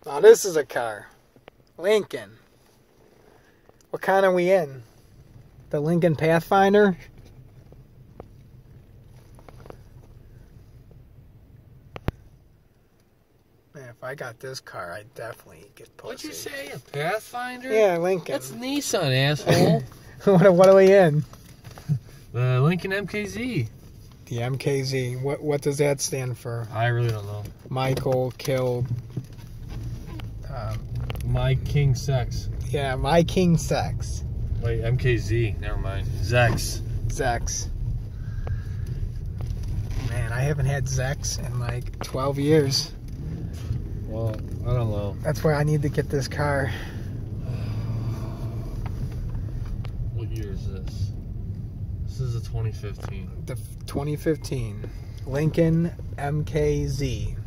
Now this is a car. Lincoln. What kind are we in? The Lincoln Pathfinder? Man, if I got this car, I'd definitely get pussy. What'd you say? A Pathfinder? Yeah, Lincoln. That's Nissan, asshole. What are we in? The Lincoln MKZ. The MKZ. What does that stand for? I really don't know. Michael killed. My King Sex. Yeah, My King Sex. Wait, MKZ. Never mind. Zex. Zex. Man, I haven't had Zex in like 12 years. Well, I don't know. That's why I need to get this car. What year is this? This is a 2015. The 2015 Lincoln MKZ.